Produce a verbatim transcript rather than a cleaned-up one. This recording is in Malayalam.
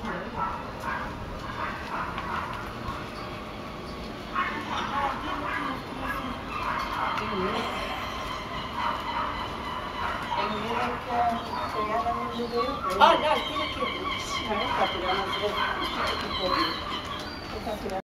Olha, tira aqui. Não, tá tirando as roupas.